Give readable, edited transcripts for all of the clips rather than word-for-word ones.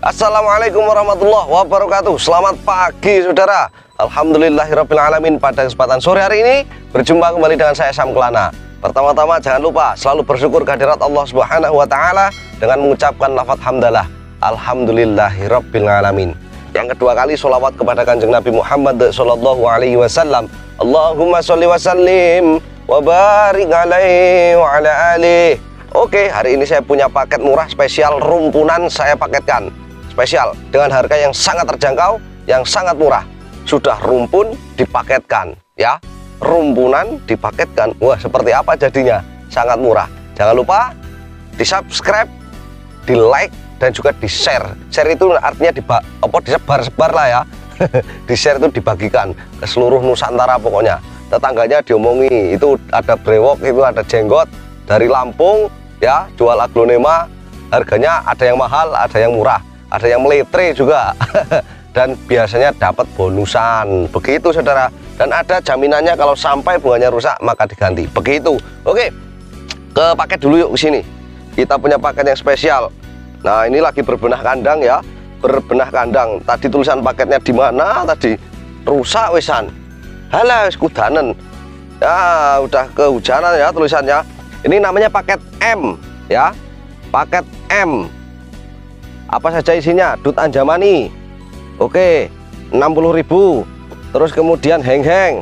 Assalamualaikum warahmatullahi wabarakatuh. Selamat pagi saudara. Alhamdulillahirrabbilalamin. Pada kesempatan sore hari ini berjumpa kembali dengan saya Sam Kelana. Pertama-tama jangan lupa selalu bersyukur kehadirat Allah Subhanahu wa taala dengan mengucapkan lafaz hamdalah. Alhamdulillahirrabbilalamin. Yang kedua kali sholawat kepada Kanjeng Nabi Muhammad sallallahu alaihi wasallam. Allahumma sholli wa sallim wa barik alaihi wa ala alihi. Oke, hari ini saya punya paket murah spesial rumpunan saya paketkan. Spesial dengan harga yang sangat terjangkau, yang sangat murah. Sudah rumpun dipaketkan ya. Rumpunan dipaketkan. Wah, seperti apa jadinya? Sangat murah. Jangan lupa di-subscribe, di-like dan juga di-share. Share itu artinya disebar-sebar lah ya. Di-share itu dibagikan ke seluruh Nusantara pokoknya. Tetangganya diomongi, itu ada brewok, itu ada jenggot dari Lampung ya, jual aglonema. Harganya ada yang mahal, ada yang murah, ada yang meletre juga. Dan biasanya dapat bonusan. Begitu saudara. Dan ada jaminannya kalau sampai bunganya rusak maka diganti. Begitu. Oke. Ke paket dulu yuk ke sini. Kita punya paket yang spesial. Nah, ini lagi berbenah kandang ya. Berbenah kandang. Tadi tulisan paketnya di mana tadi? Rusak wisan. Halah, kudanen. Ya, udah kehujanan ya tulisannya. Ini namanya paket M ya. Paket M. Apa saja isinya? Dut Anjamani. Oke, 60.000. Terus kemudian heng-heng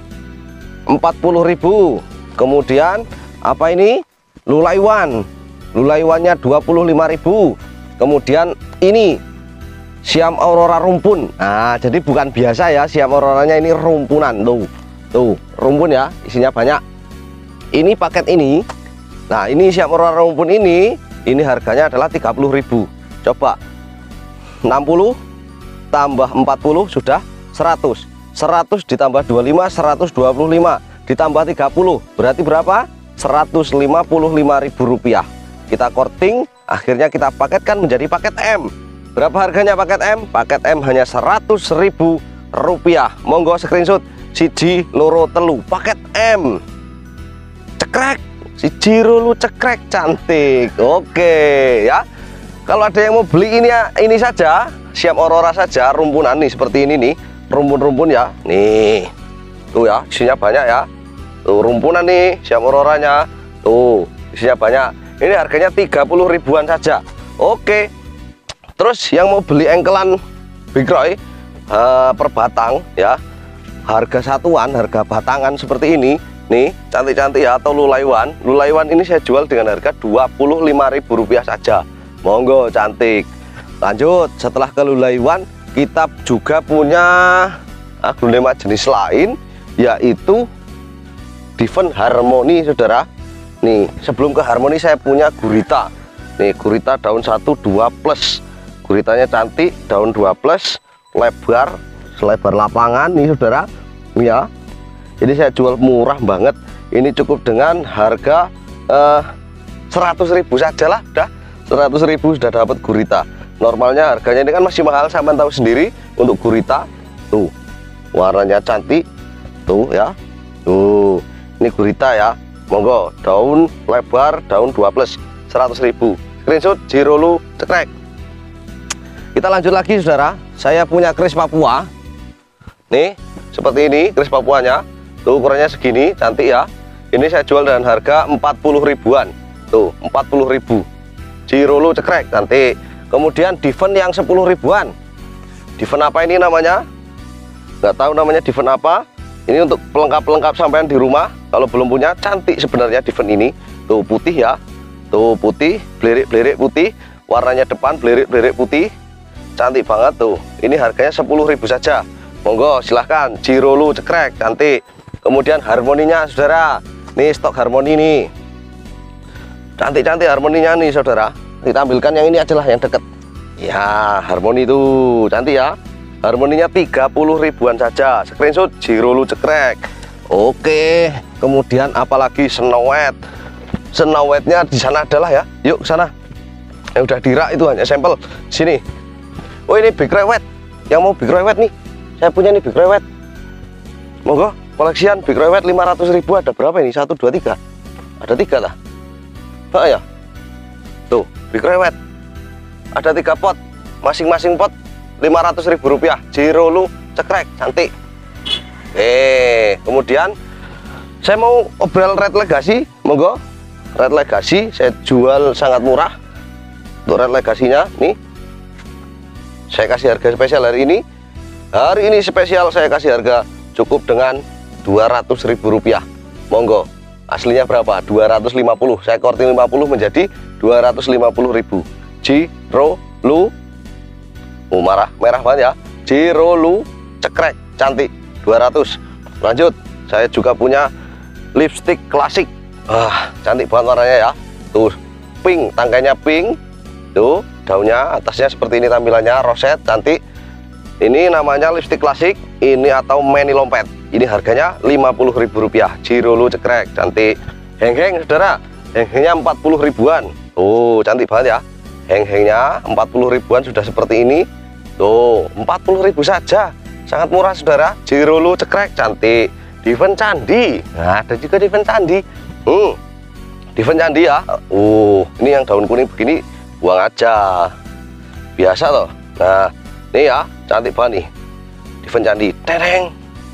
40.000. Kemudian apa ini? Lulaiwan. Lulaiwannya 25.000. Kemudian ini siam aurora rumpun. Nah, jadi bukan biasa ya, siam auroranya ini rumpunan. Tuh, rumpun ya, isinya banyak. Ini paket ini. Nah, ini siam aurora rumpun ini harganya adalah 30.000. Coba 60 tambah 40 sudah 100. 100 ditambah 25 125 ditambah 30 berarti berapa? 155.000 rupiah. Kita korting, akhirnya kita paketkan menjadi paket M. Berapa harganya paket M? Paket M hanya 100.000 rupiah. Monggo screenshot siji loro telu paket M. Cekrek siji loro cekrek, cantik. Oke ya. Kalau ada yang mau beli ini saja, siam aurora saja, rumpunan nih seperti ini nih, rumpun-rumpun ya. Nih. Tuh ya, isinya banyak ya. Tuh rumpunan nih, siam auroranya. Tuh, isinya banyak. Ini harganya 30 ribuan saja. Oke. Terus yang mau beli engkelan Big Roy per batang ya. Harga satuan, harga batangan seperti ini. Nih, cantik-cantik ya, atau lulaiwan. Lulaiwan ini saya jual dengan harga Rp25.000 saja. Monggo, cantik. Lanjut, setelah ke lulaiwan, kita juga punya aglonema jenis lain, yaitu Diven Harmony, saudara. Nih, sebelum ke Harmony saya punya gurita. Nih, gurita daun 1 2+. Guritanya cantik, daun 2+, lebar, selebar lapangan nih, saudara. Ya. Ini saya jual murah banget. Ini cukup dengan harga 100.000 saja lah, udah 100.000 sudah dapat gurita. Normalnya harganya ini kan masih mahal, saya tahu sendiri untuk gurita. Tuh, warnanya cantik. Tuh ya. Tuh, ini gurita ya. Monggo, daun lebar, daun 2+, 100.000. Screenshot Jirolu cekrek. Kita lanjut lagi saudara. Saya punya kris Papua. Nih, seperti ini kris Papuanya. Tuh, ukurannya segini, cantik ya. Ini saya jual dengan harga 40 ribuan. Tuh, 40.000. Jirolu cekrek, cantik. Kemudian Diven yang 10 ribuan. Diven apa ini namanya? Nggak tahu namanya Diven apa. Ini untuk pelengkap-pelengkap sampean di rumah. Kalau belum punya, cantik sebenarnya Diven ini. Tuh, putih ya. Tuh, putih, belerik-belerik putih. Warnanya depan belerik-belerik putih. Cantik banget tuh. Ini harganya 10.000 saja. Monggo, silahkan. Jirolu cekrek, cantik. Kemudian harmoninya saudara. Nih stok harmoni nih. Cantik-cantik harmoninya nih saudara. Kita ambilkan yang ini aja lah, yang deket ya. Harmoni itu cantik ya. Harmoninya 30 ribuan saja. Screenshot Jirolu cekrek. Oke. Kemudian apalagi Snowet. Snowetnya di sana adalah ya. Yuk ke sana. Yang udah dirak itu hanya sampel. Sini. Oh, ini Big Roy Wet. Yang mau Big Roy Wet nih, saya punya nih Big Roy Wet. Monggo, koleksian Big Roy Wet 500.000. Ada berapa ini? 1 2 3. Ada 3 lah. Ya. Tuh, Big Roy Wet. Ada 3 pot. masing-masing pot 500.000 rupiah. Jirolu cekrek cantik. Kemudian saya mau obral Red Legacy, monggo. Red Legacy saya jual sangat murah. Untuk Red Legacy-nya nih, saya kasih harga spesial hari ini. Hari ini spesial saya kasih harga cukup dengan 200.000 rupiah. Monggo. Aslinya berapa? 250. Saya korting 50 menjadi 250.000. Jirolu, merah banget ya. Jirolu cekrek cantik 200. Lanjut, saya juga punya lipstick klasik. Cantik banget warnanya ya. Tuh, pink, tangkainya pink. Tuh, daunnya atasnya seperti ini tampilannya, roset cantik. Ini namanya lipstick klasik, ini atau mini lompet. Ini harganya 50.000 rupiah. Jirolu cekrek cantik. Heng-heng saudara, heng-hengnya 40 ribuan. Tuh, cantik banget ya. Heng-hengnya 40 ribuan sudah seperti ini. Tuh, 40.000 saja. Sangat murah saudara. Jirolu cekrek cantik. Diven candi. Nah, ada juga diven candi. Diven candi ya. Ini yang daun kuning begini buang aja. Biasa toh. Nah, ini ya, cantik banget nih. Diven candi. Tereng.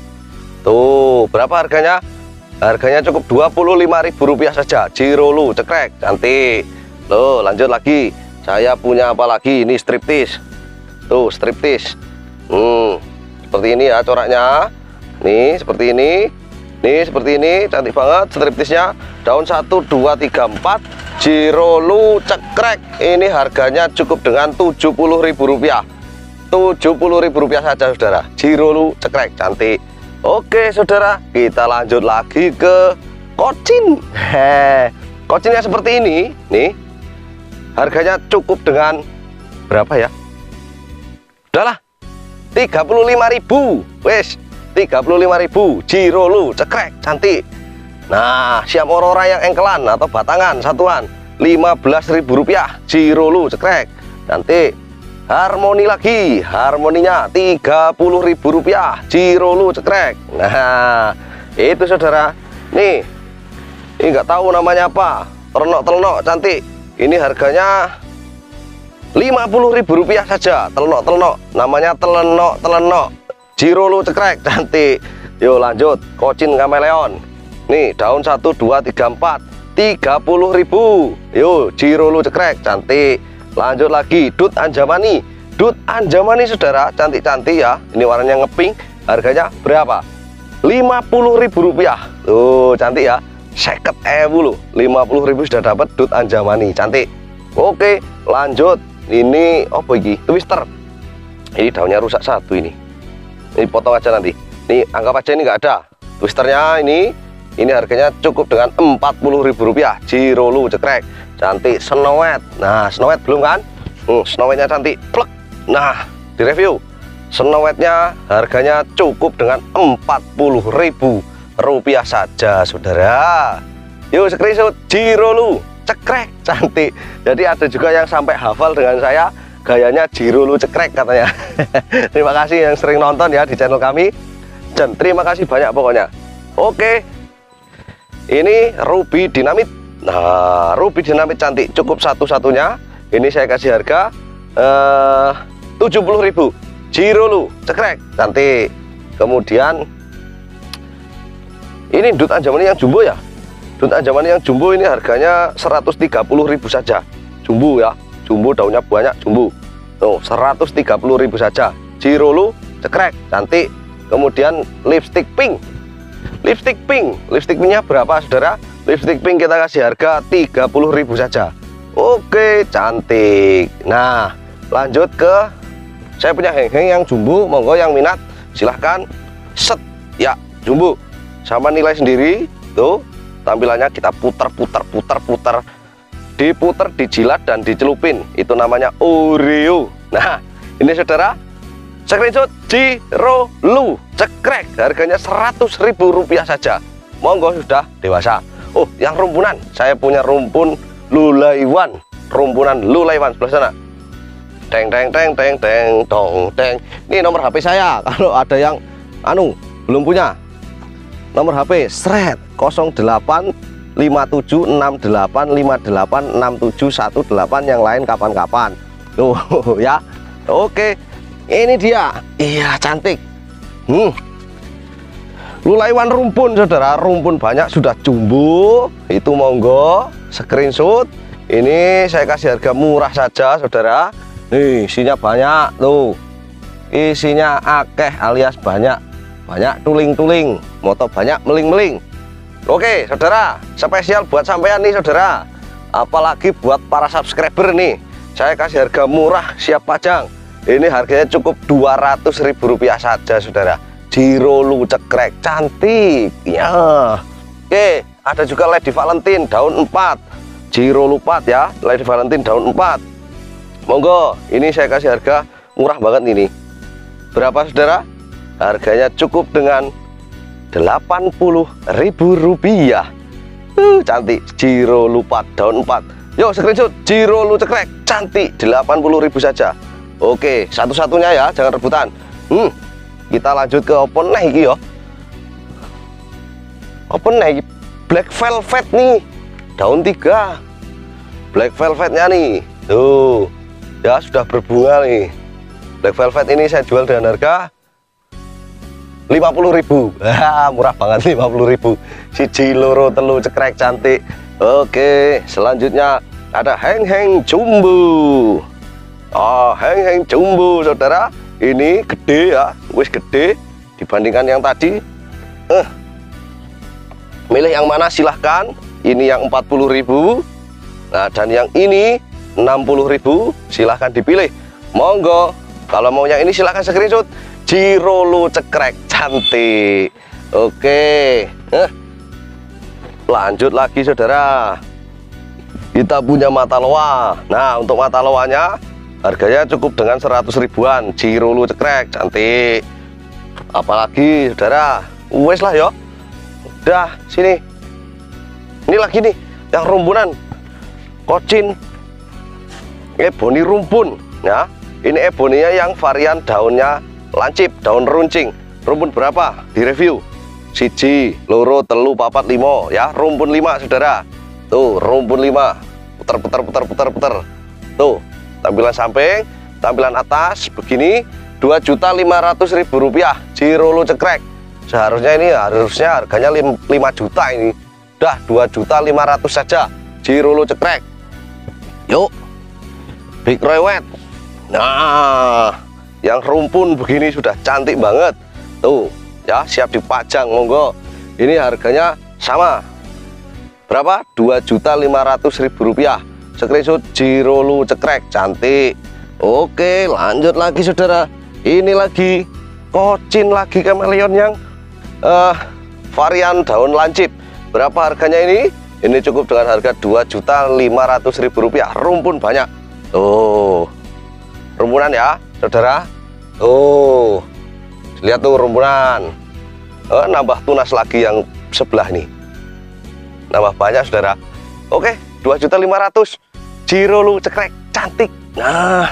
Tuh, berapa harganya? Harganya cukup 25.000 rupiah saja. Jirolu cekrek cantik. Loh, lanjut lagi. Saya punya apa lagi? Ini striptis. Tuh, striptis. Seperti ini ya coraknya. Nih, seperti ini. Nih, seperti ini. Cantik banget striptisnya. Daun 1, 2, 3, 4. Jirolu cekrek. Ini harganya cukup dengan 70.000 rupiah. 70.000 rupiah saja saudara. Jirolu cekrek cantik. Oke saudara, kita lanjut lagi ke kocin. Kocinnya seperti ini. Nih, harganya cukup dengan berapa ya? Udahlah, 35.000. Wes, 35.000. Jirolu cekrek cantik. Nah, siap orang-orang yang engkelan atau batangan satuan 15.000 rupiah. Jirolu cekrek cantik. Harmoni lagi, harmoninya 30.000 rupiah. Jirolu cekrek. Nah, itu saudara. Nih, ini nggak tahu namanya apa. Telenok cantik. Ini harganya 50.000 rupiah saja. Telenok, namanya telenok. Jirolu cekrek cantik. Yuk lanjut, kocin kameleon. Nih, daun 1, 2, 3, 4. 30.000. Yuk, Jirolu cekrek cantik. Lanjut lagi, Dut Anjamani. Dut Anjamani saudara, cantik-cantik ya. Ini warnanya ngepink. Harganya berapa? 50.000 rupiah. Tuh, cantik ya. 50.000 loh. 50.000 sudah dapat Dut Anjamani, cantik. Oke, lanjut. Ini apa ini? Twister. Ini daunnya rusak satu ini. Ini potong aja nanti. Ini anggap aja ini nggak ada. Twisternya ini harganya cukup dengan 40.000 rupiah. Jirolu cekrek cantik. Snow White. Nah, Snow White belum kan? Snow White-nya cantik. Plek. Nah, di review Snow White-nya harganya cukup dengan 40.000 rupiah saja saudara. Yuk screenshot. Jirolu cekrek cantik. Jadi ada juga yang sampai hafal dengan saya, gayanya Jirolu cekrek katanya. Terima kasih yang sering nonton ya di channel kami. Dan terima kasih banyak pokoknya. Oke, ini Ruby Dinamit. Nah, Ruby Dinamit cantik, cukup satu-satunya. Ini saya kasih harga 70.000. Jirolu cekrek cantik. Kemudian ini Dut Anjamani yang jumbo ya. Dut Anjamani yang jumbo ini harganya 130.000 saja. Jumbo ya, jumbo daunnya banyak, jumbo. Tuh, 130.000 saja. Jirolu cekrek cantik. Kemudian lipstick pink. Lipstick pinknya berapa saudara? Lipstick pink kita kasih harga 30.000 saja. Oke, cantik. Nah, lanjut ke saya punya heng-heng yang jumbo. Monggo yang minat silahkan set ya, jumbo sama nilai sendiri. Tuh, tampilannya kita putar, diputar, dijilat dan dicelupin. Itu namanya Oreo. Nah, ini saudara, screenshot Jirolu cekrek, harganya 100.000 rupiah saja. Monggo sudah dewasa. Oh, yang rumpunan, saya punya rumpun Lulaiwan. Rumpunan Lulaiwan sebelah sana. Teng. Ini nomor HP saya. Kalau ada yang belum punya, nomor HP sret 085768586718, yang lain kapan-kapan. Tuh ya. Oke, ini dia. Iya, cantik. Lulaiwan rumpun, saudara. Rumpun banyak, sudah jumbo. Itu monggo screenshot. Ini saya kasih harga murah saja, saudara. Nih, isinya banyak tuh. Isinya akeh alias banyak. Banyak tuling-tuling, moto banyak meling-meling. Oke, saudara, spesial buat sampean nih, saudara. Apalagi buat para subscriber nih. Saya kasih harga murah, siap pajang. Ini harganya cukup Rp200.000 saja, saudara. Jirolu cekrek, cantik ya. Oke, ada juga Lady Valentine daun 4, Jirolu 4 ya, Lady Valentine daun 4. Monggo, ini saya kasih harga murah banget ini. Berapa, saudara? Harganya cukup dengan Rp80.000. Cantik, Jirolu 4 daun 4. Yo, screenshot Jirolu cekrek, cantik, 80.000 saja. Oke, satu-satunya ya, jangan rebutan. Kita lanjut ke open nih yo. Open nih Black Velvet nih, daun 3. Black Velvetnya nih, tuh ya sudah berbunga nih. Black Velvet ini saya jual dengan harga 50.000. Murah banget, 50.000. Siji loro telu cekrek, cantik. Oke, selanjutnya ada heng-heng jumbo. Heng-heng jumbo, saudara. Ini gede ya, wis gede dibandingkan yang tadi. Milih yang mana silahkan. Ini yang 40.000. Nah, dan yang ini 60.000. Silahkan dipilih. Monggo. Kalau mau yang ini silahkan screenshot. Jirolu cekrek, cantik. Oke. Lanjut lagi, saudara. Kita punya mata loa. Nah, untuk mata loanya harganya cukup dengan 100 ribuan. Jirolu cekrek, cantik. Apalagi, saudara, wes lah yo. Udah, sini. Ini lagi nih, yang rumpunan. Kocin ebony rumpun ya. Ini eboninya yang varian daunnya lancip, daun runcing. Rumpun berapa? Direview. Siji, loro, telu, papat, limo ya. Rumpun 5, saudara. Tuh, rumpun 5. Putar. Tuh, tampilan samping, tampilan atas begini. Rp2.500.000 Jirolu cekrek. Seharusnya ini harganya 5 juta ini. Udah 2.500.000 saja Jirolu cekrek. Yuk, Big Rewet. Nah, yang rumpun begini sudah cantik banget. Tuh ya, siap dipajang, monggo. Ini harganya sama. Berapa? Rp2.500.000. Screenshot Jirolu cekrek, cantik. Oke, lanjut lagi, saudara. Ini lagi kocin lagi kameleon yang varian daun lancip. Berapa harganya ini? Ini cukup dengan harga Rp2.500.000. Rumpun banyak. Tuh, rumpunan ya, saudara. Tuh, lihat tuh rumpunan. Nambah tunas lagi yang sebelah nih. Nambah banyak, saudara. Oke, 2.500.000 Jirolu cekrek, cantik. Nah,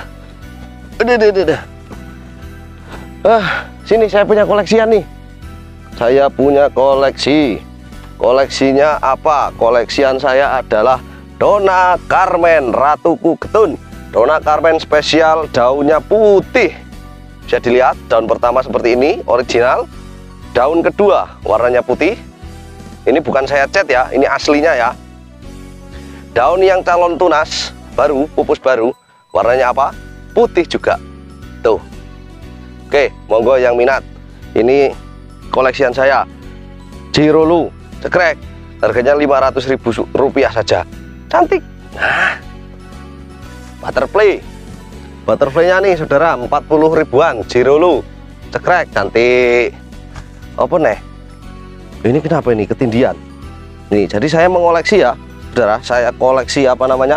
sini saya punya koleksian nih. Saya punya koleksi. Koleksinya apa? Koleksian saya adalah Donna Carmen Ratuku Getun. Donna Carmen spesial, daunnya putih. Bisa dilihat, daun pertama seperti ini, original. Daun kedua warnanya putih. Ini bukan saya cat ya, ini aslinya ya. Daun yang calon tunas baru, pupus baru, warnanya apa? Putih juga. Tuh. Oke, monggo yang minat. Ini koleksian saya. Jirolu cekrek. Harganya Rp500.000 saja. Cantik. Nah, butterfly. Butterfly-nya nih, saudara, 40 ribuan. Jirolu cekrek, cantik. Apa nih? Ini kenapa ini ketindian? Nih, jadi saya mengoleksi ya, saudara. Saya koleksi apa namanya?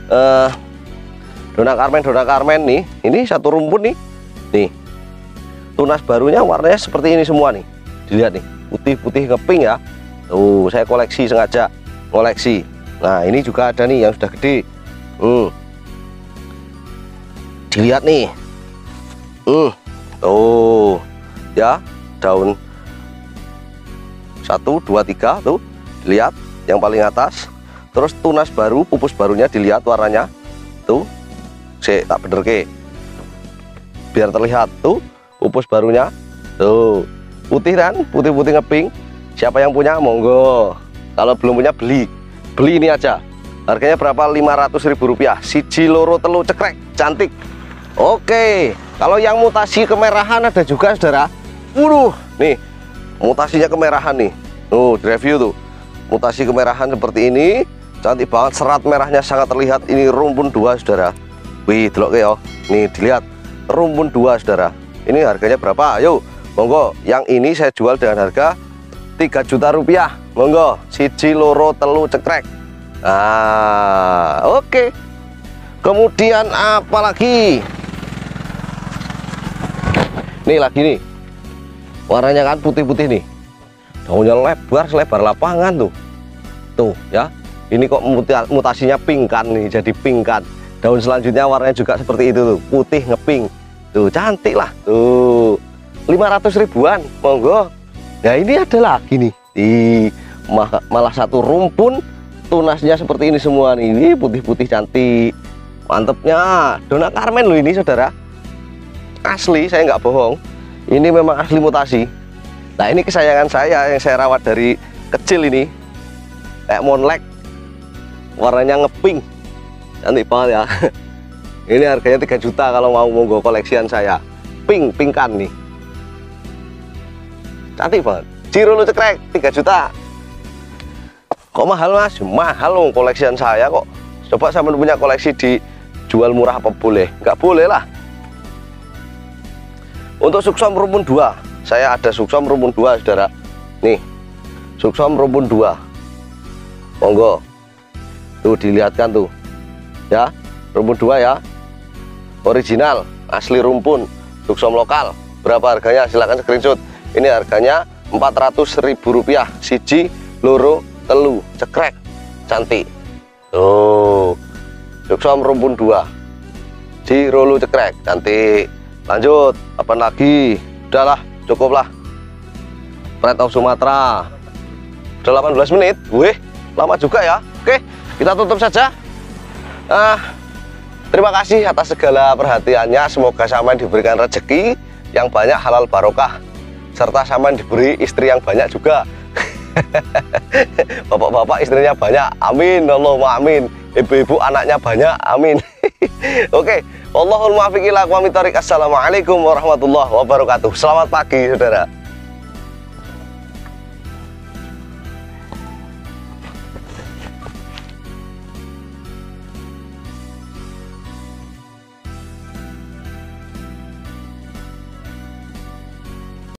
Donna Carmen nih. Ini satu rumpun nih. Nih. Tunas barunya warnanya seperti ini semua nih. Dilihat nih, putih-putih ngeping ya. Tuh, saya koleksi sengaja. Koleksi. Nah, ini juga ada nih yang sudah gede. Dilihat nih. Tuh. Ya, daun 1, 2, 3 tuh. Dilihat yang paling atas. Terus tunas baru, pupus barunya dilihat warnanya. Tuh. Tak bener ke. biar terlihat. Tuh pupus barunya, tuh putih kan, putih-putih ngeping. Siapa yang punya monggo, kalau belum punya beli ini aja. Harganya berapa? Rp500.000. Siji loro telu cekrek, cantik. Oke, kalau yang mutasi kemerahan ada juga saudara. Nih mutasinya kemerahan nih. Tuh di review tuh, mutasi kemerahan seperti ini, cantik banget. Serat merahnya sangat terlihat. Ini rumpun 2 saudara. Wih, delok ke yo. Nih dilihat, rumpun 2 saudara. Ini harganya berapa? Ayo monggo, yang ini saya jual dengan harga Rp3 juta. Monggo, siji loro telu cekrek. Nah, oke. Kemudian apa lagi? Nih lagi nih, warnanya kan putih-putih nih, daunnya lebar selebar lapangan tuh ya. Ini kok mutasinya pink kan nih, jadi pink kan. Daun selanjutnya warnanya juga seperti itu tuh, putih ngepink tuh, cantik lah tuh. 500 ribuan monggo. Nah ini ada lagi nih, malah satu rumpun tunasnya seperti ini semua nih. Ini putih-putih cantik, mantepnya. Dona Carmen loh ini saudara, asli, saya nggak bohong, ini memang asli mutasi. Nah ini kesayangan saya yang saya rawat dari kecil ini, kayak monlek, warnanya ngepink, cantik banget ya. Ini harganya 3 juta kalau mau monggo, koleksian saya. Pinkan nih, cantik banget. Cirolo cekrek 3 juta. Kok mahal mas? Mahal loh, koleksian saya kok. Coba saya punya koleksi dijual murah apa boleh? Nggak boleh lah. Untuk suksom rumpun 2, saya ada suksom rumpun 2 saudara. Nih suksom rumpun 2, monggo tuh dilihatkan tuh ya, rumpun 2 ya, original asli rumpun, suksom lokal. Berapa harganya? Silahkan screenshot. Ini harganya Rp400.000, siji loro telu cekrek, cantik. Tuh suksom rumpun 2 di rolu cekrek, cantik. Lanjut, apa lagi? Udahlah, cukuplah. Pride of Sumatera. Udah 18 menit. Wih, lama juga ya. Oke, kita tutup saja. Terima kasih atas segala perhatiannya. Semoga Saman diberikan rezeki yang banyak, halal barokah, serta Saman diberi istri yang banyak juga. Bapak-bapak istrinya banyak, amin, Allahumma amin. Ibu-ibu anaknya banyak, amin. Oke, Allahul muwaffiq ila aqwamit thoriq. Assalamualaikum warahmatullahi wabarakatuh. Selamat pagi saudara.